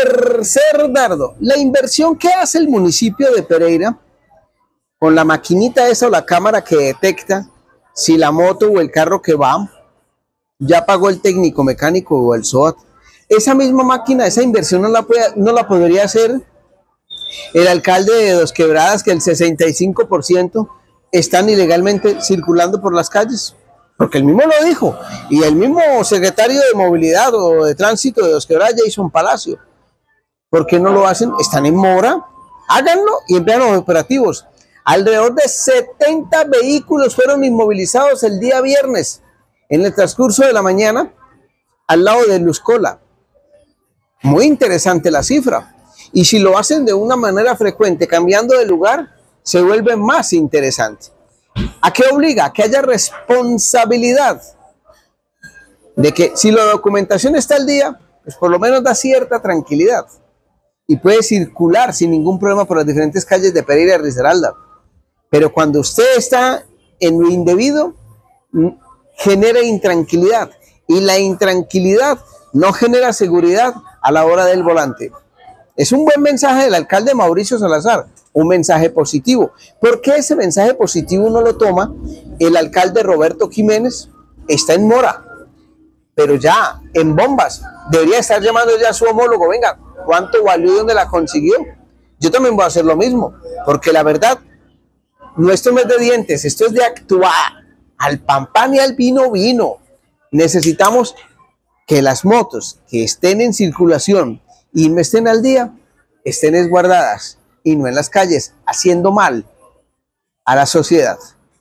Tercer dardo, la inversión que hace el municipio de Pereira con la maquinita esa o la cámara que detecta si la moto o el carro que va ya pagó el técnico mecánico o el SOAT. Esa misma máquina, esa inversión no la podría hacer el alcalde de Dos Quebradas, que el 65% están ilegalmente circulando por las calles, porque él mismo lo dijo, y el mismo secretario de Movilidad o de Tránsito de Dos Quebradas, Jason Palacio. ¿Por qué no lo hacen? Están en mora, háganlo y emplean los operativos. Alrededor de 70 vehículos fueron inmovilizados el día viernes, en el transcurso de la mañana, al lado de Luzcola. Muy interesante la cifra. Y si lo hacen de una manera frecuente, cambiando de lugar, se vuelve más interesante. ¿A qué obliga? A que haya responsabilidad. De que si la documentación está al día, pues por lo menos da cierta tranquilidad. Y puede circular sin ningún problema por las diferentes calles de Pereira y Risaralda. Pero cuando usted está en lo indebido, genera intranquilidad. Y la intranquilidad no genera seguridad a la hora del volante. Es un buen mensaje del alcalde Mauricio Salazar, un mensaje positivo. ¿Por qué ese mensaje positivo no lo toma el alcalde Roberto Jiménez? Está en mora, pero ya en bombas. Debería estar llamando ya a su homólogo. Venga, ¿cuánto valió y dónde la consiguió? Yo también voy a hacer lo mismo, porque la verdad, no, esto no es de dientes, esto es de actuar. Al pan pan y al vino vino. Necesitamos que las motos que estén en circulación y no estén al día, estén esguardadas y no en las calles, haciendo mal a la sociedad.